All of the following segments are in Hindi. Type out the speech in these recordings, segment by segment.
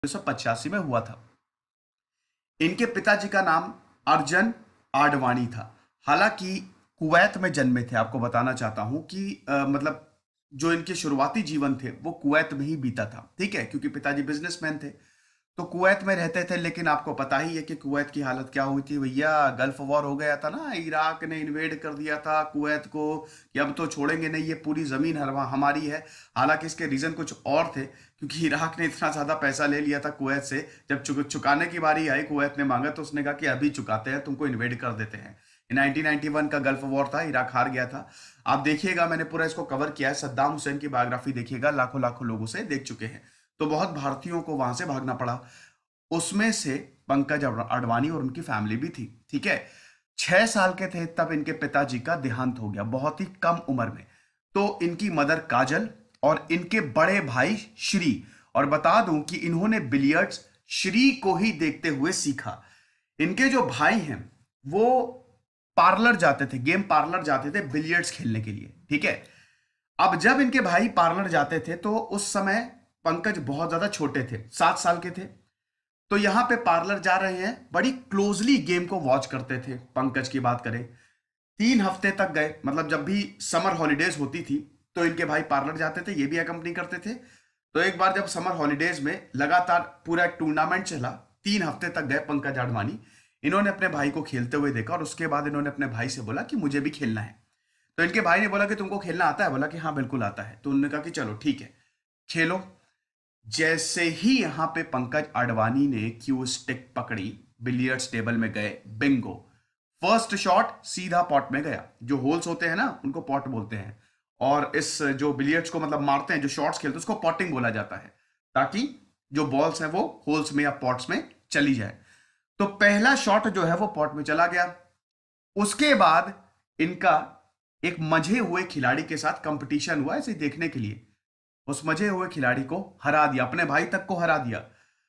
1985 में हुआ था। इनके पिताजी का नाम अर्जन आडवाणी था। हालांकि कुवैत में जन्मे थे। आपको बताना चाहता हूं कि मतलब जो इनके शुरुआती जीवन थे वो कुवैत में ही बीता था, ठीक है, क्योंकि पिताजी बिजनेसमैन थे तो कुवैत में रहते थे। लेकिन आपको पता ही है कि कुवैत की हालत क्या हुई थी भैया। गल्फ वॉर हो गया था ना, इराक ने इन्वेड कर दिया था कुवैत को कि अब तो छोड़ेंगे नहीं, ये पूरी जमीन हमारी है। हालांकि इसके रीजन कुछ और थे, क्योंकि इराक ने इतना ज्यादा पैसा ले लिया था कुवैत से। जब चुकाने की बारी आई, कुवैत ने मांगा तो उसने कहा कि अभी चुकाते हैं, तुमको इन्वेड कर देते हैं। 1991 का गल्फ वॉर था, इराक हार गया था। आप देखिएगा, मैंने पूरा इसको कवर किया है। सद्दाम हुसैन की बायोग्राफी देखिएगा, लाखों लाखों लोगों से देख चुके हैं। तो बहुत भारतीयों को वहां से भागना पड़ा। उसमें से पंकज अडवाणी और उनकी फैमिली भी थी, ठीक है। 6 साल के थे तब इनके पिताजी का देहांत हो गया, बहुत ही कम उम्र में। तो इनकी मदर काजल और इनके बड़े भाई श्री, और बता दूं कि इन्होंने बिलियर्ड्स श्री को ही देखते हुए सीखा। इनके जो भाई हैं वो पार्लर जाते थे, गेम पार्लर जाते थे बिलियर्ड्स खेलने के लिए, ठीक है। अब जब इनके भाई पार्लर जाते थे तो उस समय पंकज बहुत ज्यादा छोटे थे, 7 साल के थे। तो यहां पे पार्लर जा रहे हैं, बड़ी क्लोजली गेम को वॉच करते थे। पंकज की बात करें, 3 हफ्ते तक गए, मतलब जब भी समर हॉलीडेज होती थी तो इनके भाई पार्लर जाते थे, ये भी अकम्पनी करते थे। तो एक बार जब समर हॉलीडेज में लगातार पूरा एक टूर्नामेंट चला, 3 हफ्ते तक गए पंकज आडवाणी। इन्होंने अपने भाई को खेलते हुए देखा और उसके बाद इन्होंने अपने भाई से बोला कि मुझे भी खेलना है। तो इनके भाई ने बोला कि तुमको खेलना आता है? बोला कि हाँ बिल्कुल आता है। तो उन्होंने कहा कि चलो ठीक है, खेलो। जैसे ही यहां पे पंकज आडवाणी ने क्यू स्टिक पकड़ी, बिलियर्ड्स टेबल में गए, बिंगो, फर्स्ट शॉट सीधा पॉट में गया। जो होल्स होते हैं ना, उनको पॉट बोलते हैं। और इस जो बिलियर्ड्स को मतलब मारते हैं, जो शॉट्स खेलते हैं, उसको पॉटिंग बोला जाता है, ताकि जो बॉल्स हैं वो होल्स में या पॉट्स में चली जाए। तो पहला शॉट जो है वो पॉट में चला गया। उसके बाद इनका एक मजे हुए खिलाड़ी के साथ कंपटीशन हुआ इसे देखने के लिए। उस मजे हुए खिलाड़ी को हरा दिया, अपने भाई तक को हरा दिया।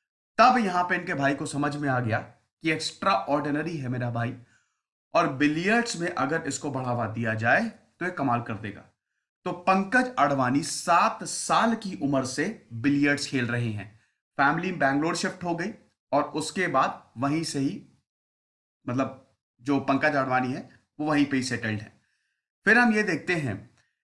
तब यहां पे इनके भाई को समझ में आ गया कि एक्स्ट्रा ऑर्डिनरी है मेरा भाई, और बिलियर्ड्स में अगर इसको बढ़ावा दिया जाए तो ये कमाल कर देगा। तो पंकज आडवाणी 7 साल की उम्र से बिलियर्ड्स खेल रहे हैं। फैमिली बैंगलोर शिफ्ट हो गई और उसके बाद वहीं से ही, मतलब जो पंकज आडवाणी है वो वहीं पे ही सेटल्ड है। फिर हम ये देखते हैं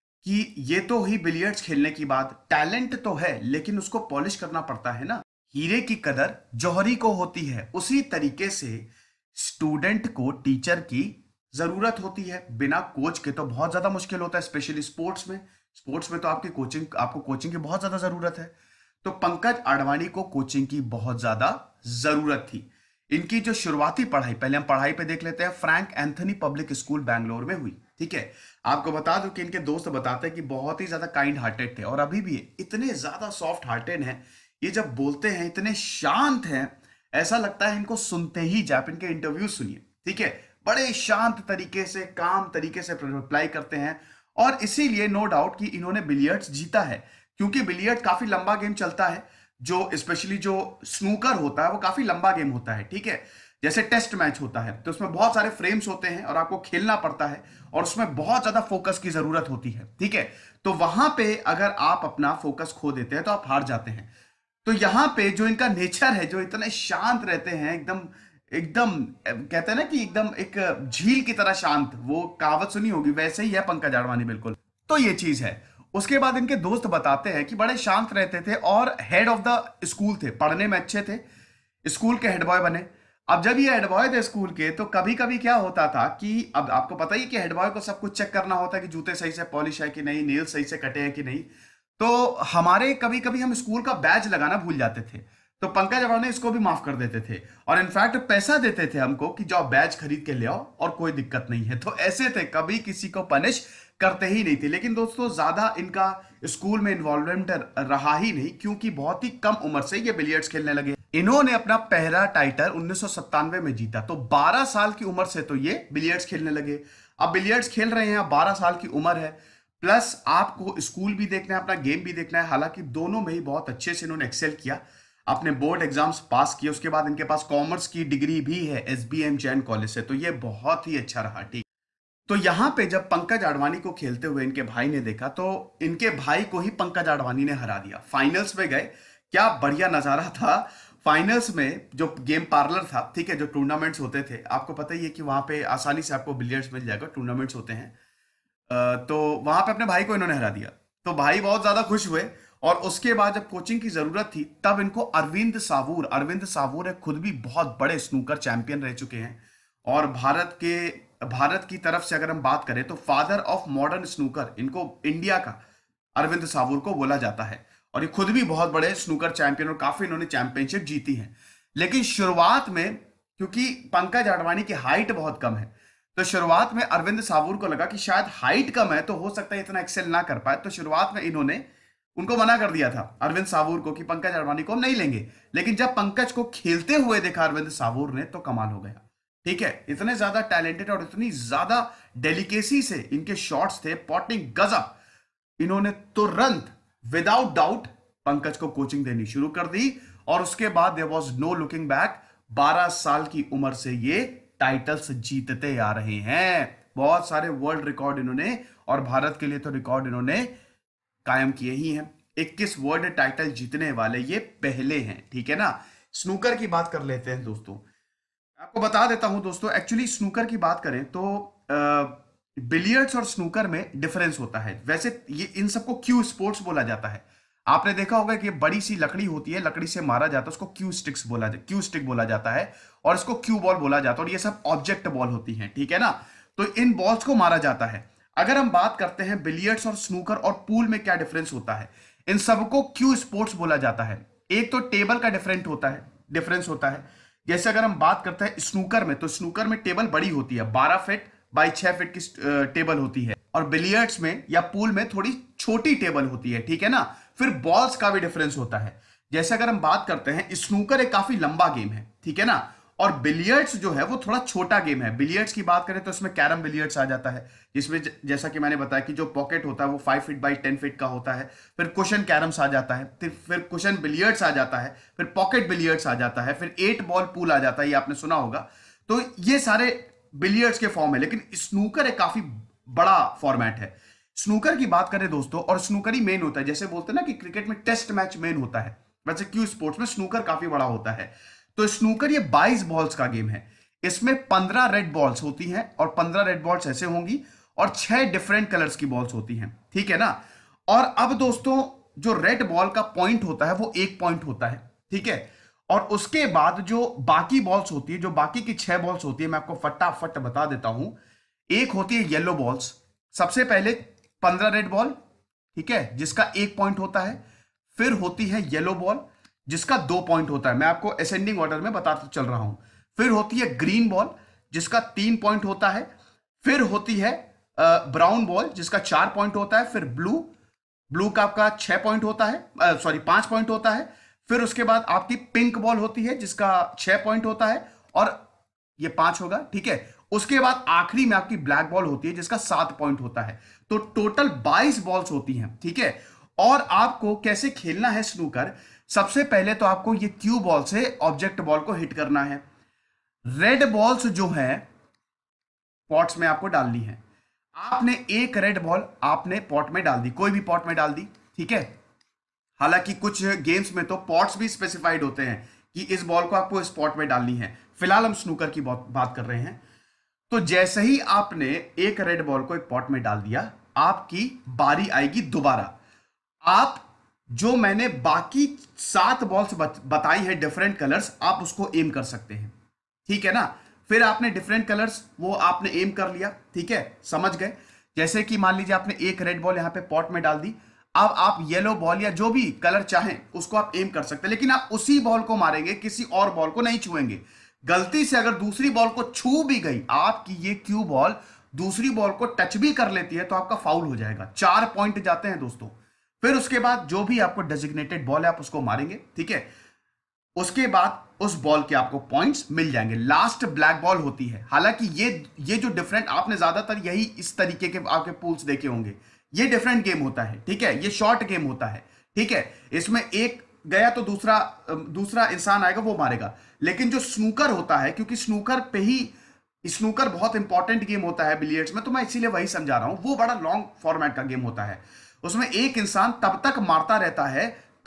कि ये तो ही बिलियर्ड्स खेलने की बात, टैलेंट तो है लेकिन उसको पॉलिश करना पड़ता है ना। हीरे की कदर जौहरी को होती है, उसी तरीके से स्टूडेंट को टीचर की जरूरत होती है। बिना कोच के तो बहुत ज्यादा मुश्किल होता है, स्पेशली स्पोर्ट्स में। स्पोर्ट्स में तो आपको कोचिंग की बहुत ज्यादा जरूरत है। तो पंकज आडवाणी को कोचिंग की बहुत ज्यादा जरूरत थी। इनकी जो शुरुआती पढ़ाई, पहले हम पढ़ाई पे देख लेते हैं, Frank Anthony public school Bangalore में हुई, ठीक है। आपको बता दूं कि इनके दोस्त बताते हैं कि बहुत ही ज्यादा काइंड हार्टेड थे, और अभी भी इतने ज्यादा सॉफ्ट हार्टेड हैं। ये जब बोलते हैं इतने शांत हैं, ऐसा लगता है इनको सुनते ही जाए। आप इनके इंटरव्यू सुनिए, ठीक है। बड़े शांत तरीके से, काम तरीके से रिप्लाई करते हैं। और इसीलिए नो डाउट कि इन्होंने बिलियर्ड्स जीता है, क्योंकि बिलियर्ड काफी लंबा गेम चलता है। जो स्पेशली जो स्नूकर होता है वो काफी लंबा गेम होता है, ठीक है। जैसे टेस्ट मैच होता है तो उसमें बहुत सारे फ्रेम्स होते हैं और आपको खेलना पड़ता है, और उसमें बहुत ज्यादा फोकस की जरूरत होती है, ठीक है। तो वहां पे अगर आप अपना फोकस खो देते हैं तो आप हार जाते हैं। तो यहां पे जो इनका नेचर है, जो इतने शांत रहते हैं, एकदम एकदम कहते हैं ना कि एकदम एक झील की तरह शांत, वो कहावत सुनी होगी, वैसे ही है पंकज आडवाणी बिल्कुल। तो ये चीज है। उसके बाद इनके दोस्त बताते हैं कि बड़े शांत रहते थे और हेड ऑफ द स्कूल थे, पढ़ने में अच्छे थे, स्कूल के हेड बॉय बने। अब जब ये हेड बॉय थे स्कूल के, तो कभी कभी क्या होता था कि अब आपको पता ही कि हेड बॉय को सब कुछ चेक करना होता है कि जूते सही से पॉलिश है कि नहीं, नेल सही से कटे हैं कि नहीं। तो हमारे कभी कभी हम स्कूल का बैज लगाना भूल जाते थे, तो पंकज अग्रवाल इसको भी माफ कर देते थे, और इनफैक्ट पैसा देते थे हमको कि जाओ बैज खरीद के ले आओ और कोई दिक्कत नहीं है। तो ऐसे थे, कभी किसी को पनिश करते ही नहीं थे। लेकिन दोस्तों ज्यादा इनका स्कूल में इन्वॉल्वमेंट रहा ही नहीं, क्योंकि बहुत ही कम उम्र से ये बिलियर्ड्स खेलने लगे। इन्होंने अपना पहला टाइटल 1997 में जीता, तो 12 साल की उम्र से तो ये बिलियर्ड्स खेलने लगे। अब बिलियर्ड्स खेल रहे हैं, अब 12 साल की उम्र है, प्लस आपको स्कूल भी देखना है, अपना गेम भी देखना है। हालांकि दोनों में ही बहुत अच्छे से इन्होंने एक्सेल किया, अपने बोर्ड एग्जाम्स पास किए। उसके बाद इनके पास कॉमर्स की डिग्री भी है एसबीएम जैन कॉलेज से, तो ये बहुत ही अच्छा रहा, ठीक। तो यहां पे जब पंकज आडवाणी को खेलते हुए इनके भाई ने देखा, तो इनके भाई को ही पंकज आडवाणी ने हरा दिया। फाइनल्स में गए, क्या बढ़िया नजारा था। फाइनल्स में जो गेम पार्लर था, ठीक है, जो टूर्नामेंट्स होते थे, आपको पता ही है कि वहां पे आसानी से आपको बिलियर्ड्स मिल जाएगा, टूर्नामेंट्स होते हैं। तो वहां पे अपने भाई को इन्होंने हरा दिया। तो भाई बहुत ज्यादा खुश हुए। और उसके बाद जब कोचिंग की जरूरत थी, तब इनको अरविंद सावूर है, खुद भी बहुत बड़े स्नूकर चैंपियन रह चुके हैं। और भारत की तरफ से अगर हम बात करें तो फादर ऑफ मॉडर्न स्नूकर इनको, इंडिया का अरविंद सावूर को बोला जाता है। और ये खुद भी बहुत बड़े स्नूकर चैंपियन और काफी इन्होंने चैंपियनशिप जीती है। लेकिन शुरुआत में, क्योंकि पंकज आडवाणी की हाइट बहुत कम है, तो शुरुआत में अरविंद सावूर को लगा कि शायद हाइट कम है तो हो सकता है इतना एक्सेल ना कर पाए। तो शुरुआत में इन्होंने उनको मना कर दिया था अरविंद सावूर को कि पंकज आडवाणी को हम नहीं लेंगे। लेकिन जब पंकज को खेलते हुए देखा अरविंद सावूर ने, तो कमाल हो गया। ठीक है, इतने ज्यादा टैलेंटेड और इतनी ज्यादा डेलिकेसी से इनके शॉट्स थे, पॉटिंग गजब। इन्होंने तुरंत विदाउट डाउट पंकज को कोचिंग देनी शुरू कर दी। और उसके बाद there was no looking back. 12 साल की उम्र से ये टाइटल्स जीतते आ रहे हैं। बहुत सारे वर्ल्ड रिकॉर्ड इन्होंने, और भारत के लिए तो रिकॉर्ड इन्होंने कायम किए ही हैं। 21 वर्ल्ड टाइटल जीतने वाले ये पहले हैं। ठीक है ना। स्नूकर की बात कर लेते हैं दोस्तों। आपको बता देता हूं दोस्तों, एक्चुअली स्नूकर की बात करें तो बिलियर्ड्स और स्नूकर में डिफरेंस होता है। वैसे ये इन सबको क्यू स्पोर्ट्स बोला जाता है। आपने देखा होगा कि बड़ी सी लकड़ी होती है, लकड़ी से मारा जाता है, उसको क्यू स्टिक बोला जाता है। और इसको क्यू बॉल बोला जाता है। और ये सब ऑब्जेक्ट बॉल होती हैं, ठीक है ना। तो इन बॉल्स को मारा जाता है। अगर हम बात करते हैं बिलियर्ड्स और स्नूकर और पूल में क्या डिफरेंस होता है, इन सबको क्यू स्पोर्ट्स बोला जाता है। एक तो टेबल का डिफरेंस होता है। जैसे अगर हम बात करते हैं स्नूकर में, तो स्नूकर में टेबल बड़ी होती है, 12 फीट बाई 6 फीट की टेबल होती है। और बिलियर्ड्स में या पूल में थोड़ी छोटी टेबल होती है, ठीक है ना। फिर बॉल्स का भी डिफरेंस होता है। जैसे अगर हम बात करते हैं, स्नूकर एक काफी लंबा गेम है, ठीक है ना। और बिलियर्ड्स जो है वो थोड़ा छोटा गेम है। बिलियर्ड्स की बात करें तो इसमें कैरम बिलियर्ड्स आ जाता है, जिसमें जैसा कि मैंने बताया कि जो पॉकेट होता है वो 5 फीट बाई 10 फीट का होता है। फिर कुशन कैरम्स आ जाता है, फिर कुशन बिलियर्ड्स आ जाता है, फिर पॉकेट बिलियर्ड्स आ जाता है, फिर 8 बॉल पूल आ जाता है, ये आपने सुना होगा। तो ये सारे बिलियर्ड्स के फॉर्म है। लेकिन स्नूकर एक काफी बड़ा फॉर्मेट है। स्नूकर की बात करें दोस्तों, और स्नूकर ही मेन होता है। जैसे बोलते हैं ना कि क्रिकेट में टेस्ट मैच मेन होता है, वैसे क्यू स्पोर्ट्स में स्नूकर काफी बड़ा होता है। तो स्नूकर ये 22 बॉल्स का गेम है। इसमें 15 रेड बॉल्स होती हैं, और 15 रेड बॉल्स ऐसे होंगी, और 6 डिफरेंट कलर्स की बॉल्स होती हैं, ठीक है ना। और अब दोस्तों, जो रेड बॉल का पॉइंट होता है वो 1 पॉइंट होता है, ठीक है। और उसके बाद जो बाकी बॉल्स होती है, जो बाकी की 6 बॉल्स होती है, मैं आपको फटाफट बता देता हूं। एक होती है येलो बॉल्स, सबसे पहले 15 रेड बॉल, ठीक है, जिसका 1 पॉइंट होता है। फिर होती है येलो बॉल, जिसका 2 पॉइंट होता है। मैं आपको असेंडिंग ऑर्डर में बताता चल रहा हूं। फिर होती है ग्रीन बॉल, जिसका 3 पॉइंट होता है। फिर होती है ब्राउन बॉल, जिसका 4 पॉइंट होता है। फिर ब्लू, ब्लू का आपका 6 पॉइंट होता है, सॉरी 5 पॉइंट होता है। फिर उसके बाद आपकी पिंक बॉल होती है, जिसका 6 पॉइंट होता है, और ये 5 होगा, ठीक है। उसके बाद आखिरी में आपकी ब्लैक बॉल होती है, जिसका 7 पॉइंट होता है। तो टोटल 22 बॉल्स होती हैं, ठीक है। और आपको कैसे खेलना है स्नूकर, सबसे पहले तो आपको ये क्यू बॉल से ऑब्जेक्ट बॉल को हिट करना है। रेड बॉल्स जो है पॉट्स में आपको डालनी है। आपने एक रेड बॉल आपने पॉट में डाल दी, कोई भी पॉट में डाल दी, ठीक है। हालांकि कुछ गेम्स में तो पॉट्स भी स्पेसिफाइड होते हैं कि इस बॉल को आपको इस पॉट में डालनी है। फिलहाल हम स्नूकर की बात कर रहे हैं। तो जैसे ही आपने एक रेड बॉल को एक पॉट में डाल दिया, आपकी बारी आएगी दोबारा। आप जो मैंने बाकी 7 बॉल्स बताई है डिफरेंट कलर्स, आप उसको एम कर सकते हैं, ठीक है ना। फिर आपने डिफरेंट कलर्स वो आपने एम कर लिया, ठीक है, समझ गए। जैसे कि मान लीजिए आपने एक रेड बॉल यहां पे पॉट में डाल दी। अब आप येलो बॉल या जो भी कलर चाहें उसको आप एम कर सकते हैं, लेकिन आप उसी बॉल को मारेंगे, किसी और बॉल को नहीं छुएंगे। गलती से अगर दूसरी बॉल को छू भी गई आपकी ये क्यू बॉल, दूसरी बॉल को टच भी कर लेती है, तो आपका फाउल हो जाएगा। 4 पॉइंट जाते हैं दोस्तों। फिर उसके बाद जो भी आपको डेजिग्नेटेड बॉल है आप उसको मारेंगे, ठीक है। उसके बाद उस बॉल के आपको पॉइंट्स मिल जाएंगे। लास्ट ब्लैक बॉल होती है। हालांकि ये जो डिफरेंट, आपने ज्यादातर यही इस तरीके के आपके पूल्स देखे होंगे। ये डिफरेंट गेम होता है, ठीक है, ये शॉर्ट गेम होता है, ठीक है। इसमें एक गया तो दूसरा इंसान आएगा वो मारेगा। लेकिन जो स्नूकर होता है, क्योंकि स्नूकर बहुत इंपॉर्टेंट गेम होता है बिलियर्ड्स में, तो मैं इसीलिए वही समझा रहा हूं। वो बड़ा लॉन्ग फॉर्मेट का गेम होता है। उसमें एक इंसान तब तक मारता रहता है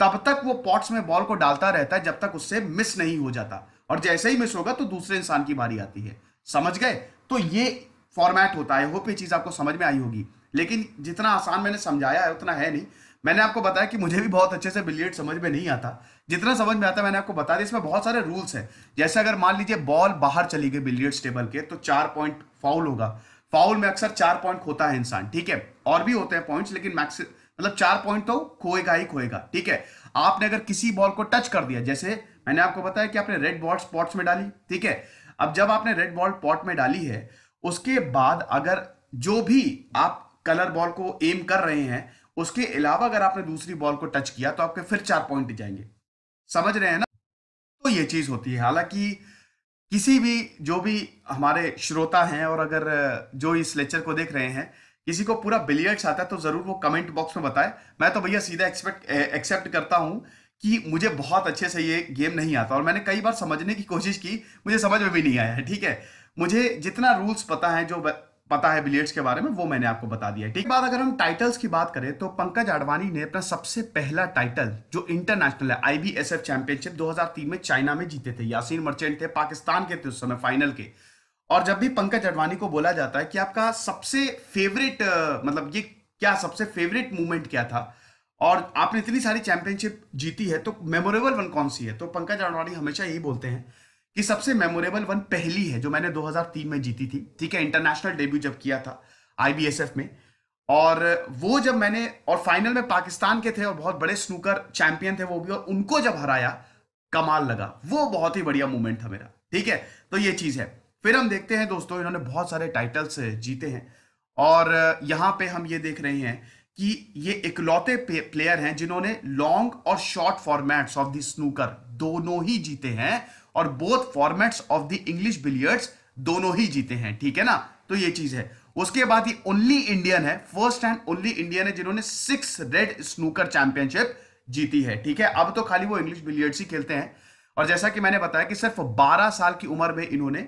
तब तक वो पॉट्स में बॉल को डालता रहता है जब तक उससे मिस नहीं हो जाता, और जैसे ही मिस होगा तो दूसरे इंसान की बारी आती है। समझ गए? तो ये फॉर्मेट होता है। होप ये चीज आपको समझ में आई होगी, लेकिन जितना आसान मैंने समझाया है उतना है नहीं। मैंने आपको बताया कि मुझे भी बहुत अच्छे से बिलियर्ड समझ में नहीं आता, जितना समझ में आता है मैंने आपको बता दिया। इसमें बहुत सारे रूल्स हैं। जैसे अगर मान लीजिए बॉल बाहर चली गई बिलियर्ड्स टेबल के, तो 4 पॉइंट फाउल होगा। फाउल में अक्सर 4 पॉइंट खोता है इंसान, ठीक है। और भी होते हैं पॉइंट्स, लेकिन मैक्स मतलब 4 पॉइंट तो खोएगा ही खोएगा, ठीक है। आपने अगर किसी बॉल को टच कर दिया, जैसे मैंने आपको बताया कि आपने रेड बॉल स्पॉट्स में डाली, ठीक है। अब जब आपने रेड बॉल पॉट में डाली है, उसके बाद अगर जो भी आप कलर बॉल को एम कर रहे हैं, उसके अलावा अगर आपने दूसरी बॉल को टच किया तो आपके फिर 4 पॉइंट जाएंगे। समझ रहे हैं ना? तो ये चीज होती है। हालांकि किसी भी जो भी हमारे श्रोता हैं, और अगर जो इस लेक्चर को देख रहे हैं, किसी को पूरा बिलियर्ड्स आता है तो जरूर वो कमेंट बॉक्स में बताए। मैं तो भैया सीधा एक्सेप्ट करता हूं कि मुझे बहुत अच्छे से ये गेम नहीं आता, और मैंने कई बार समझने की कोशिश की, मुझे समझ में भी नहीं आया है, ठीक है। मुझे जितना रूल्स पता है, जो पता है बिलियर्ड्स के बारे में, वो मैंने आपको बता दिया है, ठीक। बात अगर हम टाइटल्स की बात करें तो पंकज आडवाणी ने अपना सबसे पहला टाइटल जो इंटरनेशनल है, IBSF चैंपियनशिप 2003 में चाइना में जीते थे। यासीन मर्चेंट थे, पाकिस्तान के थे उस समय फाइनल के। और जब भी पंकज आडवाणी को बोला जाता है कि आपका सबसे फेवरेट मतलब ये क्या सबसे फेवरेट मूवमेंट क्या था, और आपने इतनी सारी चैंपियनशिप जीती है, तो मेमोरेबल वन कौन सी है, तो पंकज आडवाणी हमेशा यही बोलते हैं कि सबसे मेमोरेबल वन पहली है जो मैंने 2003 में जीती थी, ठीक है। इंटरनेशनल डेब्यू जब किया था IBSF में, और वो जब मैंने, और फाइनल में पाकिस्तान के थे और बहुत बड़े स्नूकर चैंपियन थे वो भी, और उनको जब हराया, कमाल लगा। वो बहुत ही बढ़िया मूवमेंट था मेरा, ठीक है। तो ये चीज है। फिर हम देखते हैं दोस्तों, इन्होंने बहुत सारे टाइटल्स जीते हैं, और यहां पे हम ये देख रहे हैं कि ये इकलौते प्लेयर हैं जिन्होंने लॉन्ग और short formats of the snooker दोनों ही जीते हैं, और both formats of the English billiards दोनों ही जीते हैं, ठीक है ना। तो ये चीज है। उसके बाद ये ओनली इंडियन है, फर्स्ट एंड ओनली इंडियन है जिन्होंने 6 रेड स्नूकर चैंपियनशिप जीती है, ठीक है। अब तो खाली वो इंग्लिश बिलियर्ड्स ही खेलते हैं, और जैसा कि मैंने बताया कि सिर्फ 12 साल की उम्र में इन्होंने,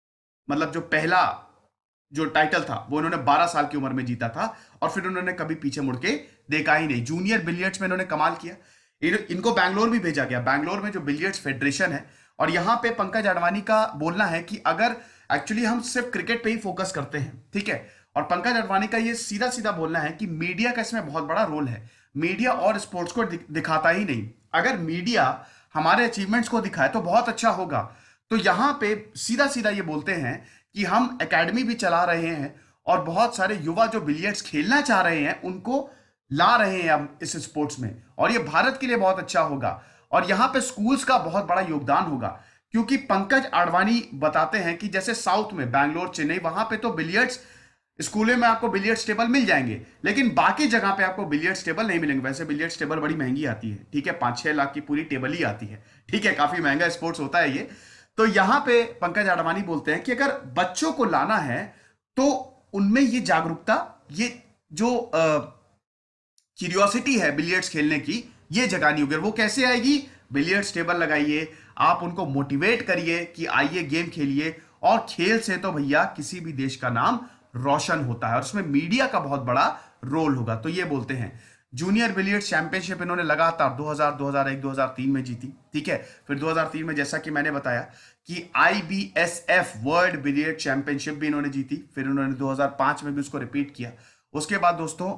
मतलब जो पहला जो टाइटल था वो इन्होंने 12 साल की उम्र में जीता था, और फिर उन्होंने कभी पीछे मुड़ के देखा ही नहीं। जूनियर बिलियर्ड्स में इन्होंने कमाल किया। इनको बैंगलोर भी भेजा गया, बैंगलोर में जो बिलियर्ड्स फेडरेशन है। और यहां पे पंकज आडवाणी का बोलना है कि अगर एक्चुअली हम सिर्फ क्रिकेट पे ही फोकस करते हैं, ठीक है। और पंकज आडवाणी का ये सीधा सीधा बोलना है कि मीडिया का इसमें बहुत बड़ा रोल है। मीडिया और स्पोर्ट्स को दिखाता ही नहीं। अगर मीडिया हमारे अचीवमेंट्स को दिखाए तो बहुत अच्छा होगा। तो यहां पे सीधा सीधा ये बोलते हैं कि हम एकेडमी भी चला रहे हैं, और बहुत सारे युवा जो बिलियर्ड्स खेलना चाह रहे हैं उनको ला रहे हैं हम इस स्पोर्ट्स में, और ये भारत के लिए बहुत अच्छा होगा। और यहां पे स्कूल्स का बहुत बड़ा योगदान होगा, क्योंकि पंकज आडवाणी बताते हैं कि जैसे साउथ में बैंगलोर, चेन्नई, वहां पे तो बिलियर्ड्स स्कूलों में आपको बिलियर्ड्स टेबल मिल जाएंगे, लेकिन बाकी जगह पे आपको बिलियर्ड्स टेबल नहीं मिलेंगे। वैसे बिलियर्ड्स टेबल बड़ी महंगी आती है, ठीक है, 5-6 लाख की पूरी टेबल ही आती है, ठीक है। काफी महंगा स्पोर्ट्स होता है ये। तो यहां पे पंकज आडवाणी बोलते हैं कि अगर बच्चों को लाना है तो उनमें ये जागरूकता, ये जो क्यूरियोसिटी है बिलियर्ड्स खेलने की, ये जगानी होगी। वो कैसे आएगी? बिलियर्ड्स टेबल लगाइए, आप उनको मोटिवेट करिए कि आइए गेम खेलिए। और खेल से तो भैया किसी भी देश का नाम रोशन होता है, और उसमें मीडिया का बहुत बड़ा रोल होगा। तो ये बोलते हैं। जूनियर बिलियर्ड्स चैंपियनशिप इन्होंने लगातार 2000, 2001, 2003 में जीती, ठीक है। फिर 2003 में जैसा कि मैंने बताया कि IBSF वर्ल्ड बिलियर्ड चैंपियनशिप भी इन्होंने जीती। फिर उन्होंने 2005 में भी उसको रिपीट किया। उसके बाद दोस्तों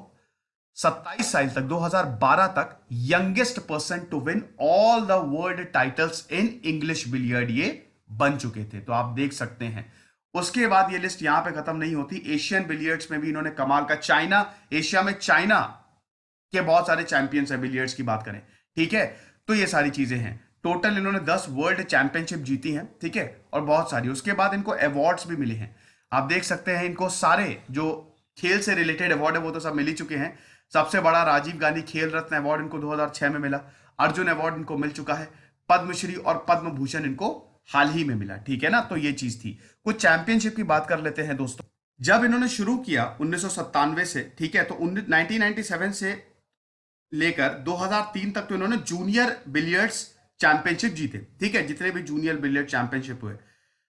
27 साल तक, 2012 तक, youngest person to win all the world titles in English billiard ये बन चुके थे। तो आप देख सकते हैं। उसके बाद ये लिस्ट यहां पे खत्म नहीं होती। एशियन बिलियर्ड्स में भी इन्होंने कमाल का, चाइना, एशिया में चाइना के बहुत सारे चैंपियंस हैं बिलियर्ड्स की बात करें, ठीक है। तो ये सारी चीजें हैं। टोटल इन्होंने 10 वर्ल्ड चैंपियनशिप जीती हैं, ठीक है, और बहुत सारी। उसके बाद इनको अवार्ड्स भी मिले हैं। आप देख सकते हैं इनको सारे जो खेल से रिलेटेड अवार्ड है वो तो सब मिल ही चुके हैं। सबसे बड़ा राजीव गांधी खेल रत्न अवार्ड इनको 2006 में मिला। अर्जुन अवार्ड इनको मिल चुका है। पद्मश्री और पद्म भूषण इनको हाल ही में मिला, ठीक है ना। तो ये चीज थी। कुछ चैंपियनशिप की बात कर लेते हैं दोस्तों। जब इन्होंने शुरू किया 1997 से, ठीक है, तो 1997 से लेकर 2003 तक तो इन्होंने जूनियर बिलियर्ड्स चैंपियनशिप जीते, ठीक है, जितने भी जूनियर बिलियर्ड चैंपियनशिप हुए।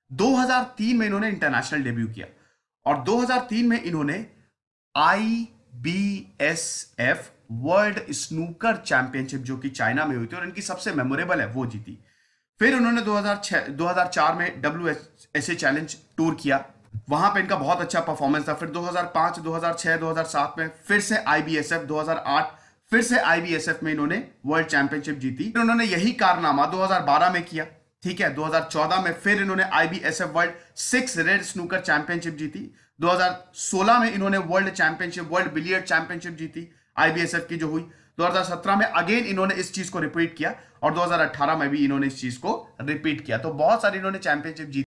2003 में इन्होंने इंटरनेशनल डेब्यू किया, और 2003 में इन्होंने IBSF वर्ल्ड स्नूकर चैंपियनशिप जो कि चाइना में हुई थी और इनकी सबसे मेमोरेबल है वो जीती। फिर उन्होंने 2004 में WSA चैलेंज टूर किया, वहां पे इनका बहुत अच्छा परफॉर्मेंस था। फिर 2005, 2006, 2007 में फिर से IBSF, 2008 फिर से IBSF में इन्होंने वर्ल्ड चैंपियनशिप जीती। फिर उन्होंने यही कारनामा 2012 में किया, ठीक है। 2014 में फिर इन्होंने IBSF world 6 red snooker championship जीती। 2016 में इन्होंने world championship, world billiard championship जीती IBSF की जो हुई। 2017 में अगेन इन्होंने इस चीज को रिपीट किया और 2018 में भी इन्होंने इस चीज को रिपीट किया। तो बहुत सारी इन्होंने चैंपियनशिप जीती।